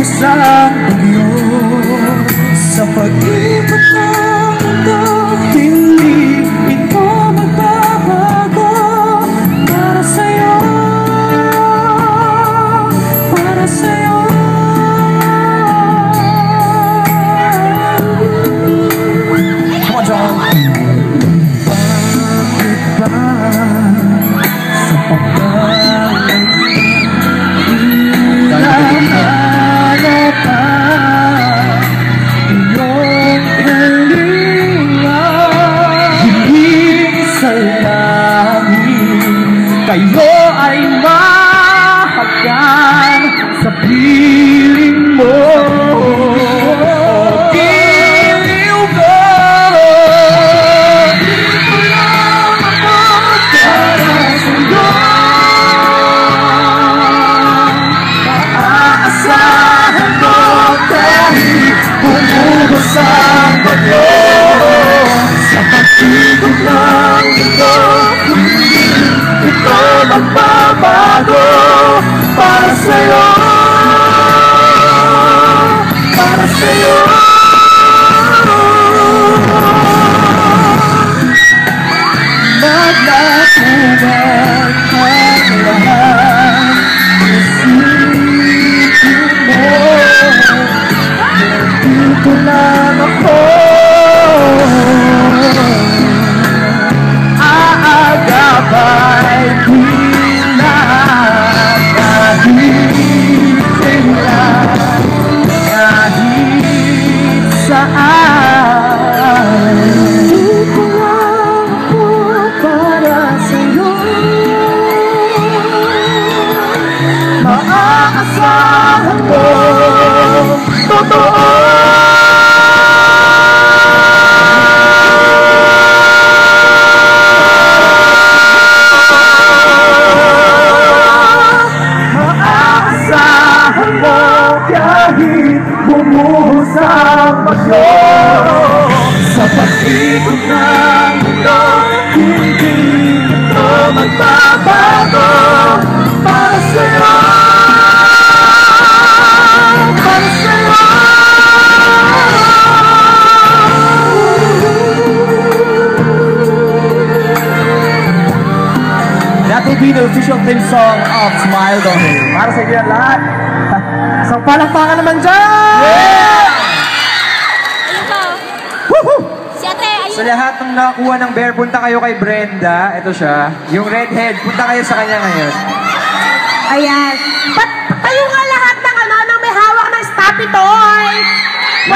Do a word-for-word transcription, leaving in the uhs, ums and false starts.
bumuhos ang bagyo sa pag-ikot ng mundo. Hindi ito magbabago para sa'yo, para sa'yo. Come on, John. Bakit ba sa pagkakalagay hinahanap ang iyong kalinga? Hiling sa langit, kayo ay mahagan sa piling mo. Sa bagyo, sa pag-ikot ng mundo, ito magbabago para sa'yo, para sa'yo. Maglakuman ang lahat, isipin mo, dito lang ako aagapay nila kahit sila, kahit saan. Dito lang ako para sa'yo, maaasahan mo totoo. Kahit bumuhos ang bagyo sa pag-ikot ng mundo, hindi ito magbabago para sa'yo, para sa'yo. That will be the official theme song of Smile Dome. Para sa inyo lahat. So, palakpakan naman dyan! Yeah! Ayun po. Woohoo! Si ate, ayun. Sa lahat ng nakakuha ng bear, punta kayo kay Brenda. Ito siya. Yung redhead, punta kayo sa kanya ngayon. Ayan.